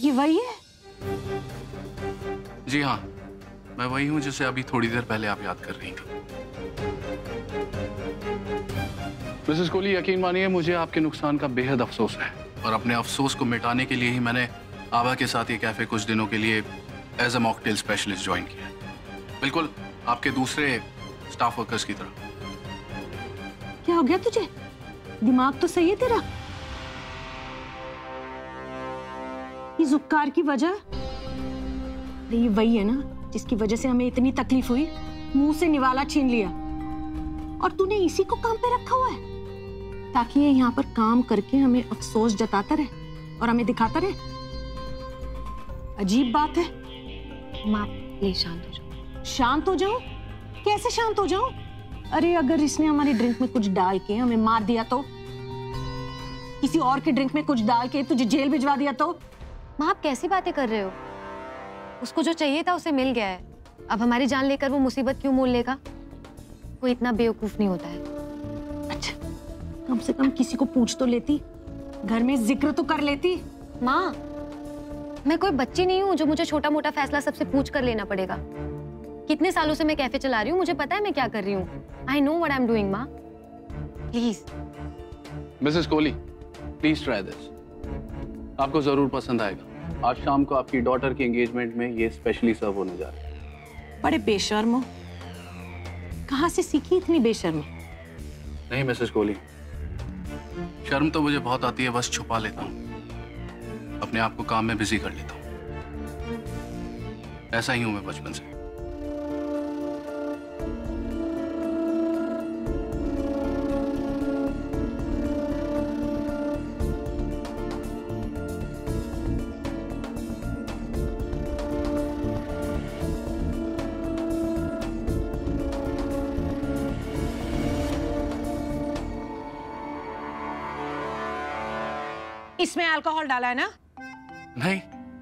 ये वही है? जी हाँ, मैं वही हूँ जिसे अभी थोड़ी देर पहले आप याद कर रही थी। मिसेस कोहली, यकीन मानिए मुझे आपके नुकसान का बेहद अफसोस है और अपने अफसोस को मिटाने के लिए ही मैंने आभा के साथ ये कैफे कुछ दिनों के लिए as a mocktail specialist join किया। बिल्कुल आपके दूसरे स्टाफ वर्कर्स की तरह। क्या हो गया तुझे? दिमाग तो सही है तेरा? ये जुक्कार की वजह? ये वही है ना जिसकी वजह से हमें इतनी तकलीफ हुई, मुंह से निवाला छीन लिया। और तूने इसी को काम पे रखा हुआ है ताकि ये यहाँ पर काम करके हमें अफसोस जताता रहे और हमें दिखाता रहे। अजीब बात है। माँ प्लीज शांत हो जाओ। शांत हो जाऊं? कैसे शांत हो जाऊं? अरे अगर इसने हमारी ड्रिंक में कुछ डाल के हमें मार दिया तो, किसी और के ड्रिंक में कुछ डाल के तुझे जेल भिजवा दिया तो? माँ आप कैसी बातें कर रहे हो? उसको जो चाहिए था उसे मिल गया है। अब हमारी जान लेकर वो मुसीबत क्यों मोल लेगा? कोई इतना बेवकूफ नहीं होता है। अच्छा, कम से कम किसी को पूछ तो लेती, घर में जिक्र तो कर लेती। माँ मैं कोई बच्ची नहीं हूँ जो मुझे छोटा मोटा फैसला सबसे पूछ कर लेना पड़ेगा। कितने सालों से मैं कैफे चला रही हूँ, मुझे पता है मैं क्या कर रही हूँ। I know what I am doing. माँ please. Mrs Kohli, please try this, आपको जरूर पसंद आएगा। आज शाम को आपकी डॉटर की एंगेजमेंट में ये स्पेशली सर्व होने जा रहा है। बड़े बेशर्म हो, कहाँ से सीखी इतनी बेशर्मी? नहीं मिसेस कोहली, शर्म तो मुझे बहुत आती है, बस छुपा लेता हूँ, अपने आप को काम में बिजी कर लेता हूँ। ऐसा ही हूं मैं बचपन से। इसमें अल्कोहल डाला है ना? नहीं।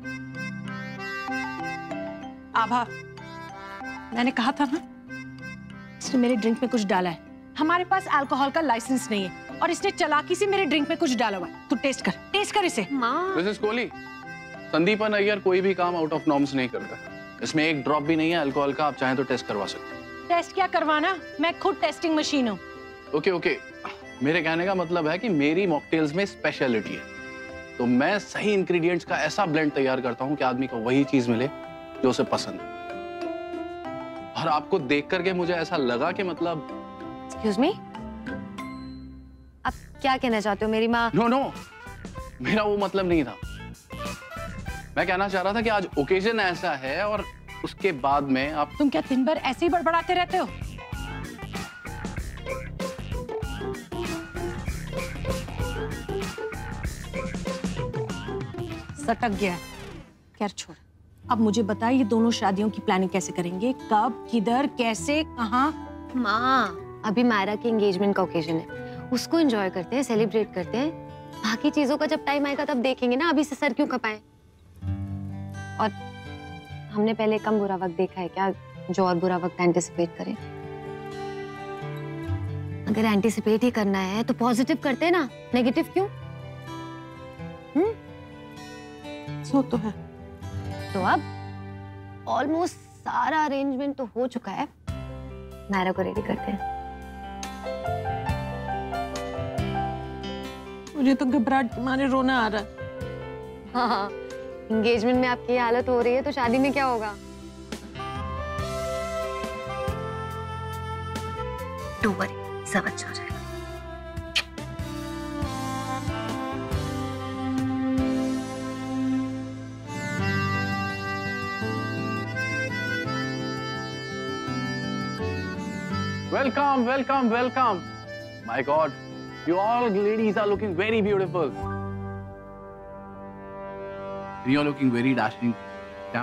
आभा, मैंने कहा था ना, इसने मेरे ड्रिंक में कुछ डाला है। हमारे पास अल्कोहल का लाइसेंस नहीं है और इसने चालाकी से मेरे ड्रिंक में कुछ डाला हुआ है। तू टेस्ट कर इसे। माँ मिसेस कोहली, संदीपन अय्यर कोई भी काम आउट ऑफ नॉर्म्स नहीं करता। इसमें एक ड्रॉप भी नहीं है अल्कोहल का, आप चाहें तो टेस्ट करवा सकते हैं। टेस्ट क्या करवाना, मैं खुद टेस्टिंग मशीन हूँ। ओके, मेरे कहने का मतलब है कि मेरी मॉकटेल्स में स्पेशलिटी है, तो मैं सही इंग्रेडिएंट्स का ऐसा ब्लेंड तैयार करता हूं कि आदमी को वही चीज मिले जो उसे पसंद है। और आपको देख करके मुझे ऐसा लगा कि मतलब एक्सक्यूज मी, आप क्या कहना चाहते हो? मेरी माँ नो, मेरा वो मतलब नहीं था। मैं कहना चाह रहा था कि आज ओकेजन ऐसा है और उसके बाद में आप। तुम क्या दिन भर ऐसे ही बड़बड़ाते रहते हो? सटक गया है। खैर छोड़, अब मुझे बता, ये दोनों शादियों की प्लानिंग कैसे करेंगे? कब, किधर, कैसे, कहाँ? माँ अभी मायरा की एंगेजमेंट का ओकेजन है, उसको एंजॉय करते हैं, सेलिब्रेट करते हैं। बाकी चीजों का जब टाइम आएगा तब देखेंगे ना, अभी से सर क्यों खपाएं? और हमने पहले कम बुरा वक्त देखा है क्या जो और बुरा वक्त एंटिसिपेट करें? अगर एंटिसिपेट ही करना है तो पॉजिटिव करते हैं ना, नेगेटिव क्यों? सो तो है। तो अब ऑलमोस्ट सारा अरेंजमेंट तो हो चुका है, नायरा को रेडी करते हैं। मुझे तो घबराहट के मारे रोना आ रहा है। हाँ, एंगेजमेंट में आपकी ये हालत हो रही है तो शादी में क्या होगा? डोंट वरी, सब अच्छा हो जाएगा। Welcome. My God, you all ladies are looking very beautiful. You're looking very dashing. Yeah?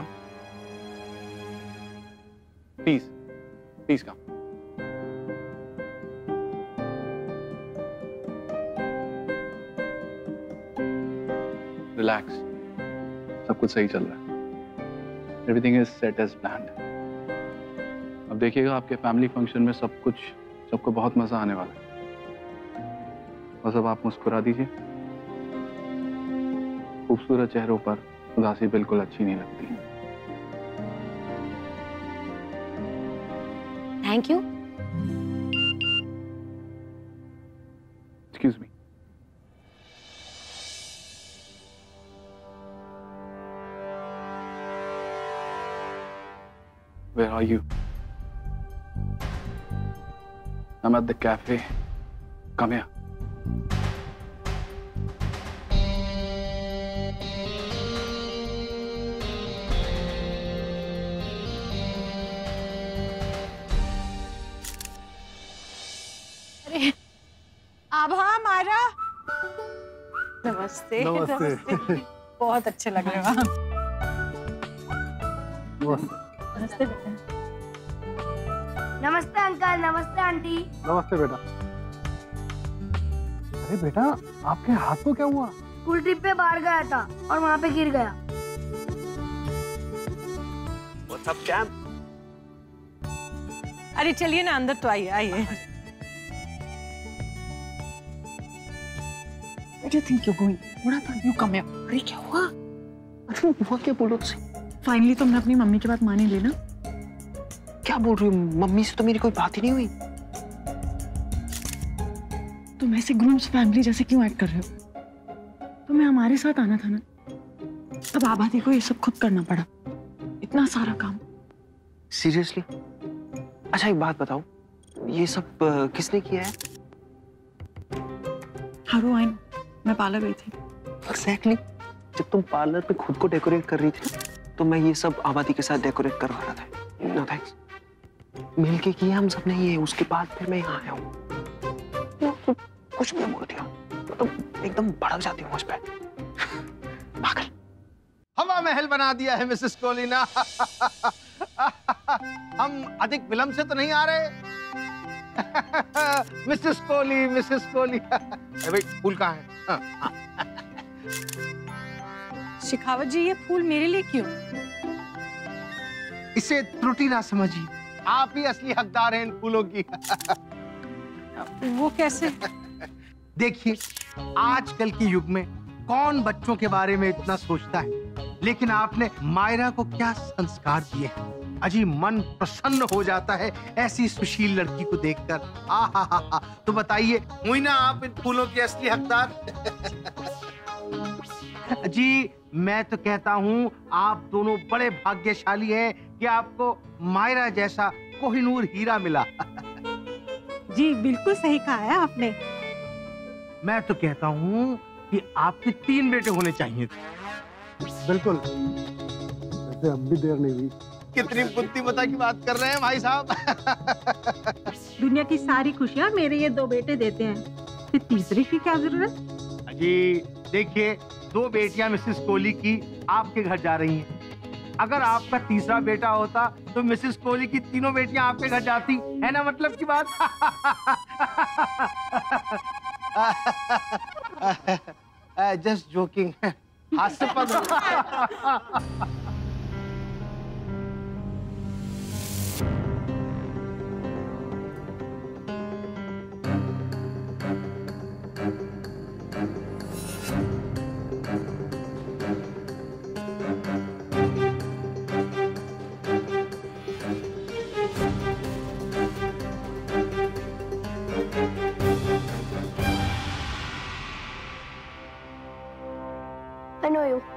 Please come. Relax. सब कुछ सही चल रहा है. Everything is set as planned. अब देखिएगा आपके फैमिली फंक्शन में सबको बहुत मजा आने वाला है। बस अब आप मुस्कुरा दीजिए। खूबसूरत चेहरों पर उदासी बिल्कुल अच्छी नहीं लगती। Thank you. Excuse me. Where are you? I'm at the cafe. Come here. अरे आभा मायरा, नमस्ते। नमस्ते। बहुत अच्छे लग रहे हो आप। नमस्ते। नमस्ते बेटा। नमस्ते अंकल, नमस्ते आंटी। नमस्ते बेटा। अरे बेटा, आपके हाथ को क्या हुआ? स्कूल ट्रिप पे बाहर गया था और वहाँ पे गिर गया। What's up, champ? अरे चलिए ना, अंदर तो आइए आइए। Where do you think you're going? What happened? You come here. अरे क्या हुआ? अरे हुआ क्या, बोलो तो। फाइनली तुमने अपनी मम्मी की बात मान ही ली ना? क्या बोल रही हो? मम्मी से तो मेरी कोई बात ही नहीं हुई। तुम ऐसे ग्रूम्स फैमिली जैसे क्यों एक्ट कर रहे हो? तुम्हें हमारे साथ आना था ना। अब आबादी को ये सब खुद करना पड़ा, इतना सारा काम। सीरियसली? अच्छा एक बात बताओ, ये सब किसने किया है? हारू आई, मैं पार्लर गई थी। एग्जैक्टली। जब तुम पार्लर पे खुद को डेकोरेट कर रही थी तो मैं ये सब आबादी के साथ डेकोरेट करवा रहा था। No thanks. मिलके किया हम सब ने ये, उसके बाद फिर मैं यहाँ आया हूँ। कुछ भी बोल दिया, मतलब एकदम भड़क जाती हूँ मुझ पे। पागल। हवा महल बना दिया है मिसेस कोलिना। हम अधिक विलंब से तो नहीं आ रहे। Mrs Koli, Mrs Koli. भाई फूल कहाँ है? हाँ। शिखावत जी, ये फूल मेरे लिए क्यों? इसे त्रुटि ना समझिए, आप ही असली हकदार हैं इन फूलों की। वो कैसे? देखिए, आजकल के युग में कौन बच्चों के बारे में इतना सोचता है, लेकिन आपने मायरा को क्या संस्कार दिए हैं। अजी मन प्रसन्न हो जाता है ऐसी सुशील लड़की को देखकर। आहा, तो बताइए, हुई ना आप इन फूलों के असली हकदार? जी मैं तो कहता हूँ आप दोनों बड़े भाग्यशाली हैं कि आपको मायरा जैसा कोहिनूर हीरा मिला। जी बिल्कुल सही कहा है आपने। मैं तो कहता हूँ कि आपके 3 बेटे होने चाहिए थे। बिल्कुल, वैसे अब भी देर नहीं हुई। कितनी बुद्धिमता की बात कर रहे हैं भाई साहब। दुनिया की सारी खुशियाँ मेरे ये 2 बेटे देते हैं, फिर तीसरे की क्या जरूरत? जी देखिए, 2 बेटियां मिसेस कोहली की आपके घर जा रही हैं। अगर आपका तीसरा बेटा होता तो मिसेस कोहली की 3 बेटियां आपके घर जाती, है ना मतलब की बात। Just joking. हास्यास्पद। I know you.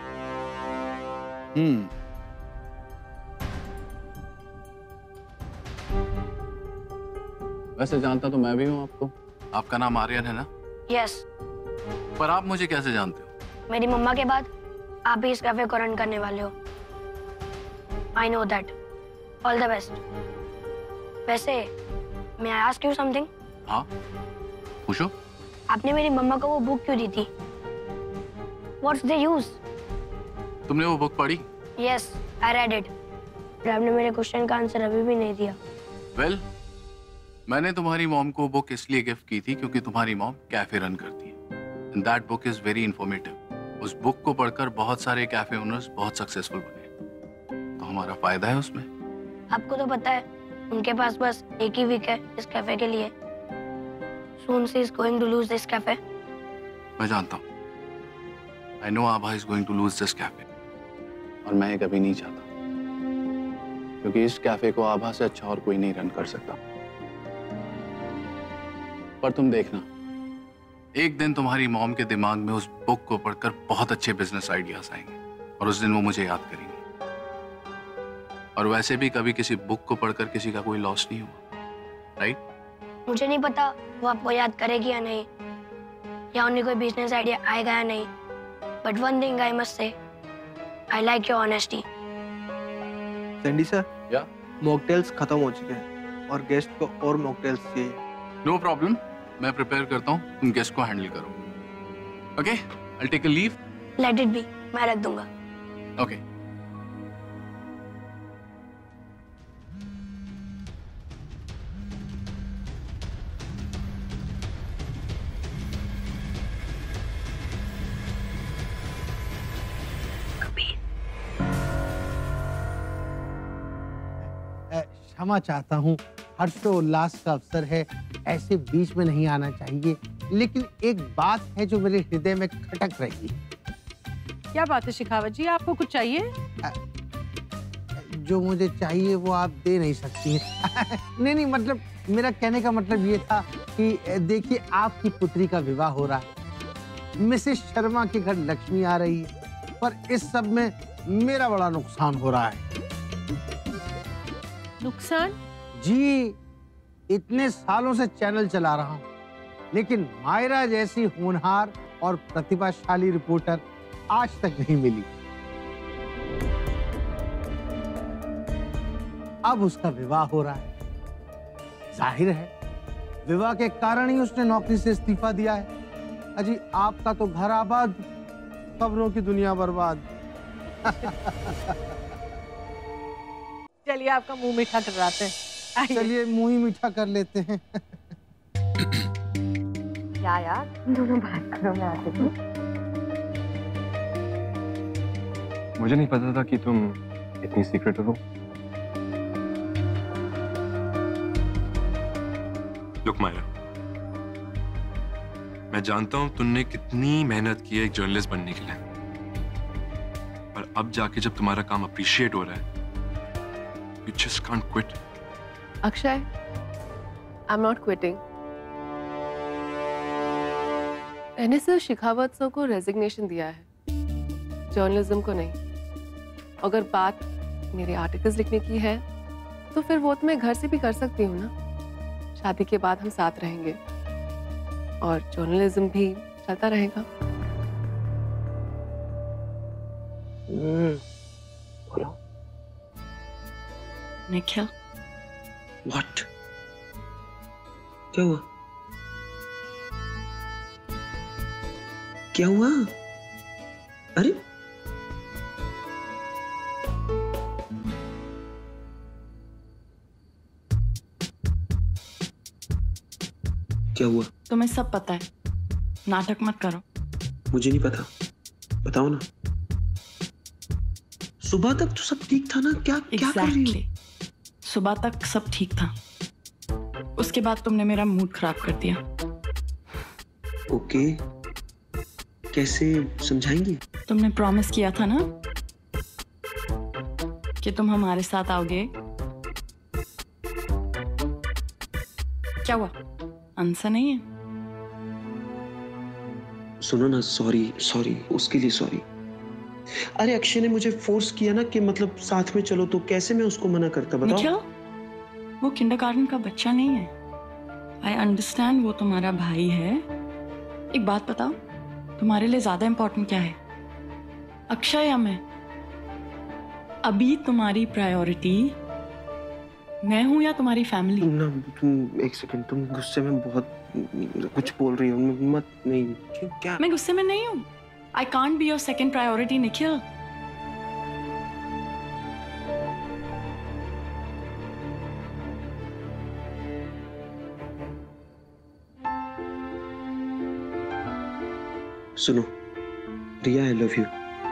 वैसे जानता तो मैं भी हूँ आपको। आपका नाम आर्यन है ना? Yes. पर आप मुझे कैसे जानते हो? मेरी मम्मा के बाद आप ही इस कैफे को रन करने वाले हो। I know that. All the best. वैसे, may I ask you something? हाँ, पूछो। आपने मेरी मम्मा को वो बुक क्यों दी थी? What's the use? तुमने वो बुक पढ़ी? Yes, I read it. पर आपने मेरे क्वेश्चन का आंसर अभी भी नहीं दिया। Well, मैंने तुम्हारी मॉम को बुक इसलिए गिफ्ट की थी क्योंकि तुम्हारी मॉम कैफे रन करती है। And that book is very informative. उस बुक को पढ़कर बहुत सारे कैफे ओनर्स बहुत सक्सेसफुल बने। तो हमारा फायदा है उसमें। आपको तो पता है, उनके पास बस एक ही वीक है इस कैफे के लिए। Soon she is going to lose this cafe. मैं जानता हूँ। I know Abha is going to lose this cafe. और मैं ये कभी नहीं चाहता, क्योंकि इस कैफे को आभा से अच्छा और कोई नहीं रन कर सकता। पर तुम देखना, एक दिन तुम्हारी मॉम के दिमाग में उस बुक को पढ़कर बहुत अच्छे बिजनेस आइडियाज आएंगे और उस दिन वो मुझे याद करेंगे। और वैसे भी कभी किसी बुक को पढ़कर किसी का कोई लॉस नहीं हुआ, राइट? मुझे नहीं पता वो आपको याद करेगी या नहीं, या उन्हें कोई बिजनेस आइडिया आएगा या नहीं, but one thing I must say, I like your honesty. Sandy sir, या मॉकटेल्स खत्म हो चुके हैं और गेस्ट को और मॉकटेल्स चाहिए। नो प्रॉब्लम, मैं प्रिपेयर करता हूँ, तुम गेस्ट को हैंडल करो। Okay, I take a leave. Let it be, मैं रख दूंगा। ओके। क्षमा चाहता हूँ, हर्षोल्लास का अवसर है, ऐसे बीच में नहीं आना चाहिए, लेकिन एक बात है जो मेरे हृदय में खटक रही है। क्या बात है शिखावत जी, आपको कुछ चाहिए? जो मुझे चाहिए वो आप दे नहीं सकती हैं। नहीं, मतलब मेरा कहने का मतलब ये था कि देखिए, आपकी पुत्री का विवाह हो रहा है, मिसेस शर्मा के घर लक्ष्मी आ रही है, पर इस सब में मेरा बड़ा नुकसान हो रहा है। नुकसान? जी, इतने सालों से चैनल चला रहा हूँ, लेकिन मायरा जैसी होनहार और प्रतिभाशाली रिपोर्टर आज तक नहीं मिली। अब उसका विवाह हो रहा है, जाहिर है विवाह के कारण ही उसने नौकरी से इस्तीफा दिया है। अजी, आपका तो घर आबाद, खबरों की दुनिया बर्बाद। चलिए आपका मुंह मीठा करवाते हैं। चलिए मुंह ही मीठा कर लेते हैं। क्या यार, दोनों बात करो, मैं आती हूँ। मुझे नहीं पता था कि तुम इतनी सीक्रेटिव हो। लुक मायरा, मैं जानता हूं तुमने कितनी मेहनत की है एक जर्नलिस्ट बनने के लिए, पर अब जाके जब तुम्हारा काम अप्रिशिएट हो रहा है, you just can't quit. Akshay, I'm not quitting. मैंने सिर्फ शिखावत सर को रेजिग्नेशन दिया है, जर्नलिज्म को नहीं। अगर बात मेरे आर्टिकल्स लिखने की है, तो फिर वो तो मैं घर से भी कर सकती हूँ ना। शादी के बाद हम साथ रहेंगे और जर्नलिज्म भी चलता रहेगा। बोलो। निखिल, What? क्या हुआ? क्या हुआ? अरे क्या हुआ? तुम्हें सब पता है, नाटक मत करो। मुझे नहीं पता, बताओ ना। सुबह तक तो सब ठीक था ना? क्या क्या कर रही हो? सुबह तक सब ठीक था, उसके बाद तुमने मेरा मूड खराब कर दिया। ओके, कैसे समझाएंगी? तुमने प्रॉमिस किया था ना कि तुम हमारे साथ आओगे। क्या हुआ, आंसर नहीं है? सुनो ना, सॉरी, उसके लिए सॉरी। अरे अक्षय ने मुझे फोर्स किया ना कि मतलब साथ में चलो, तो कैसे मैं उसको मना करता, बताओ। निखिल, वो किंडरगार्टन का बच्चा नहीं है। आई अंडरस्टैंड, वो तुम्हारा भाई है। एक बात बताओ, तुम्हारे लिए ज्यादा इंपॉर्टेंट क्या है, अक्षय या मैं? अभी तुम्हारी प्रायोरिटी मैं हूं या तुम्हारी फैमिली? ना, तुम एक सेकंड, तुम गुस्से में बहुत कुछ बोल रही हो, मत। नहीं, क्या? मैं गुस्से में नहीं हूं। I can't be your second priority, Nikhil. सुनो रिया, आई लव यू।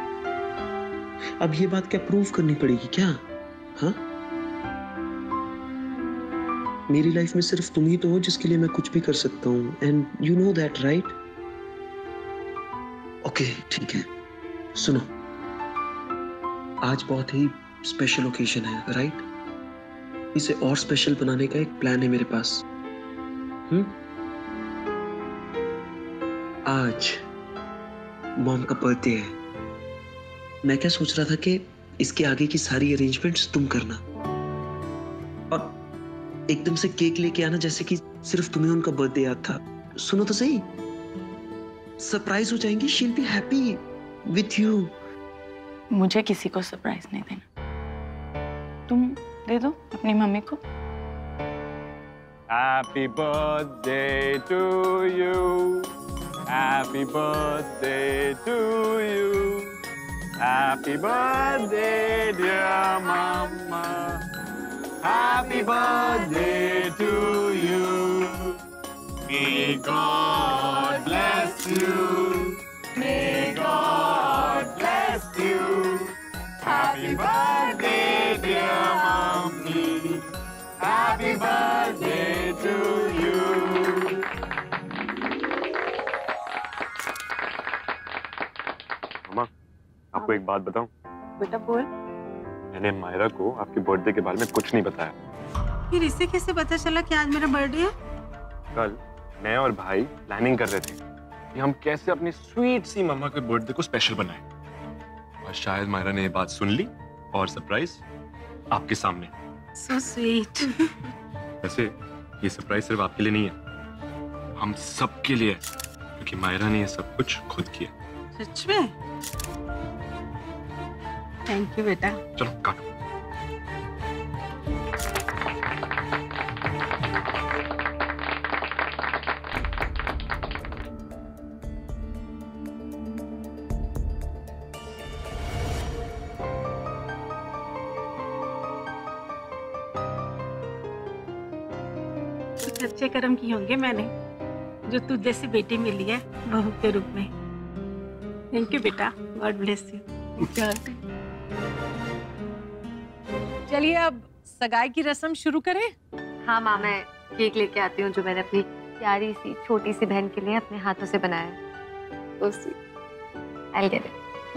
अब ये बात क्या प्रूव करनी पड़ेगी क्या? हाँ, मेरी लाइफ में सिर्फ तुम ही तो हो जिसके लिए मैं कुछ भी कर सकता हूँ, and you know that, right? Okay, ठीक है। सुनो, आज बहुत ही स्पेशल ओकेजन है, राइट? इसे और स्पेशल बनाने का एक प्लान है मेरे पास। आज मॉम का बर्थडे है। मैं क्या सोच रहा था कि इसके आगे की सारी अरेंजमेंट्स तुम करना और एकदम से केक लेके आना जैसे कि सिर्फ तुम्हें उनका बर्थडे याद था। सुनो तो सही, सरप्राइज हो जाएंगी। She will be happy with you. मुझे किसी को सरप्राइज नहीं देना, तुम दे दो अपनी मम्मी को। Happy birthday to you. Happy birthday to you. Happy birthday, dear mama. Happy birthday to you. May God bless you. May God bless you. Happy birthday, dear mommy. Happy birthday to you. मामा, आपको एक बात बताऊं? बेटा बोल। मैंने मायरा को आपके birthday के बारे में कुछ नहीं बताया। फिर इसे कैसे पता चला कि आज मेरा बर्थडे है? कल मैं और भाई प्लानिंग कर रहे थे कि हम कैसे अपनी स्वीट सी मम्मा के बर्थडे को स्पेशल बनाएं। और शायद मायरा ने ये बात सुन ली और सरप्राइज आपके सामने। So sweet. वैसे ये सरप्राइज सिर्फ आपके लिए नहीं है, हम सबके लिए है, क्योंकि मायरा ने ये सब कुछ खुद किया। सच में? थैंक यू बेटा। चलो काटो। कुछ अच्छे कर्म किए होंगे मैंने, जो तुझ जैसी बेटी मिली है बहू के रूप में। थैंक यू बेटा, गॉड ब्लेस यू। चलिए अब सगाई की रस्म शुरू करें। हाँ माँ, मैं केक लेके आती हूँ जो मैंने अपनी प्यारी सी छोटी सी बहन के लिए अपने हाथों से बनाया है। I'll get it.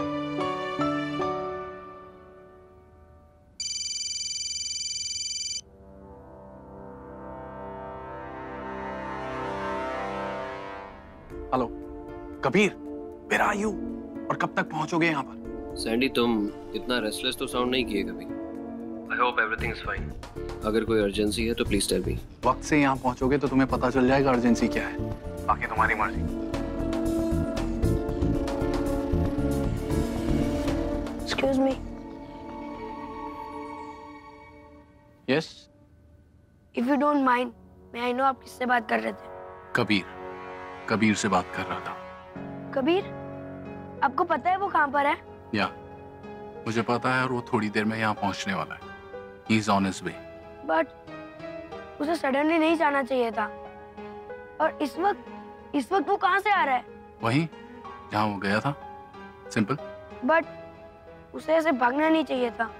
Hello Kabir, where are you? और कब तक पहुंचोगे यहाँ पर? सैंडी, तुम इतना रेस्टलेस तो साउंड नहीं किए कभी। I hope everything is fine. अगर कोई अर्जेंसी है तो प्लीज टेल मी। वक्त से यहाँ पहुंचोगे तो तुम्हें पता चल जाएगा अर्जेंसी क्या है, बाकी तुम्हारी मर्जी। Excuse me. Yes? If you don't mind, मैं आई नो आप किससे बात कर रहे थे। कबीर से बात कर रहा था। कबीर? आपको पता है वो कहाँ पर है? या मुझे पता है, और वो थोड़ी देर में यहाँ पहुँचने वाला है। He is on his way. But उसे सडनली नहीं जाना चाहिए था। और इस वक्त वो कहाँ से आ रहा है? वहीं जहाँ वो गया था, सिंपल। बट उसे ऐसे भागना नहीं चाहिए था।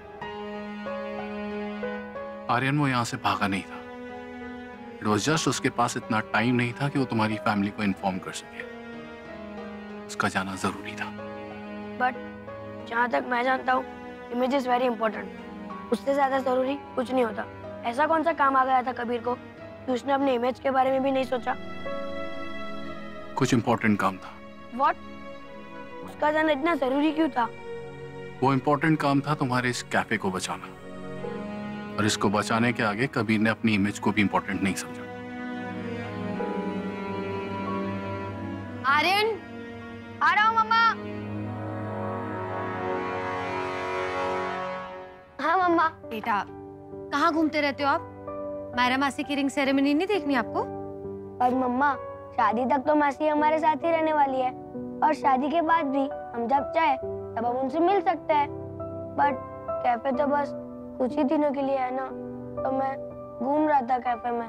आर्यन, वो यहाँ से भागा नहीं था। इट वॉज जस्ट उसके पास इतना टाइम नहीं था कि वो तुम्हारी फैमिली को इन्फॉर्म कर सके। उसका जाना जरूरी था। बट जहाँ तक मैं जानता हूँ, इमेज इज वेरी इंपॉर्टेंट। उससे ज्यादा जरूरी कुछ नहीं होता। ऐसा कौन सा काम आ गया था कबीर को कि उसने अपने इमेज के बारे में भी नहीं सोचा? कुछ इम्पोर्टेंट काम था। व्हाट? उसका जाना इतना जरूरी क्यों था? वो इम्पोर्टेंट काम था तुम्हारे इस कैफे को बचाना, और इसको बचाने के आगे कबीर ने अपनी इमेज को भी इम्पोर्टेंट नहीं समझा। आर्यन, आ रहा हूँ मम्मा। हाँ मम्मा। बेटा, कहाँ घूमते रहते हो आप? मायरा मासी की रिंग सेरेमनी नहीं देखनी आपको? पर मम्मा, शादी तक तो मासी हमारे साथ ही रहने वाली है, और शादी के बाद भी हम जब चाहे तब हम उनसे मिल सकते हैं। बट कैफे तो बस कुछ ही दिनों के लिए है ना, तो मैं घूम रहा था कैफे में।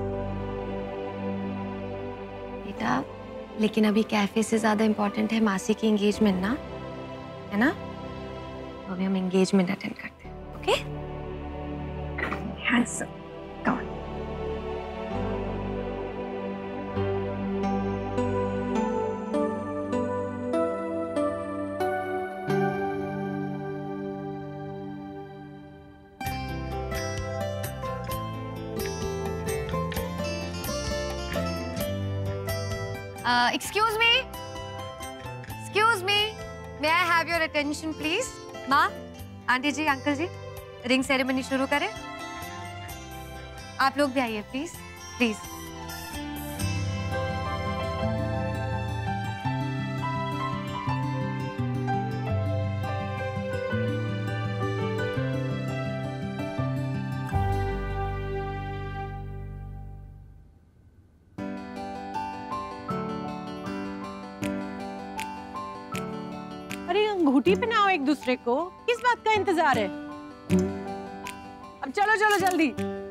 बेटा, लेकिन अभी कैफे से ज्यादा इम्पोर्टेंट है मासी की एंगेजमेंट ना, है ना? तो अभी हम एंगेजमेंट अटेंड करते हैं, okay? Yes, come on. Excuse me, may I have your attention please. माँ, aunty ji, uncle ji, ring ceremony शुरू करें। आप लोग भी आइए प्लीज प्लीज। अरे अंगूठी पहनाओ एक दूसरे को, किस बात का इंतजार है? अब चलो चलो जल्दी।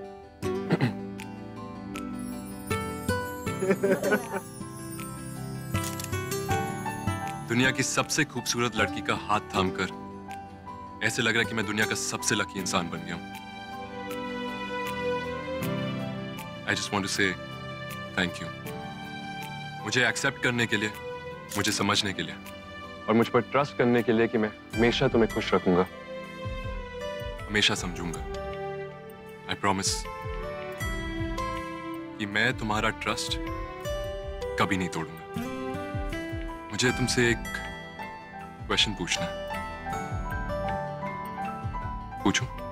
दुनिया की सबसे खूबसूरत लड़की का हाथ थामकर ऐसे लग रहा है कि मैं दुनिया का सबसे लकी इंसान बन गया हूं। I just want to say thank you, मुझे एक्सेप्ट करने के लिए, मुझे समझने के लिए और मुझ पर ट्रस्ट करने के लिए कि मैं हमेशा तुम्हें खुश रखूंगा, हमेशा समझूंगा। आई प्रॉमिस कि मैं तुम्हारा ट्रस्ट कभी नहीं तोड़ूंगा। मुझे तुमसे एक क्वेश्चन पूछना है, पूछूं?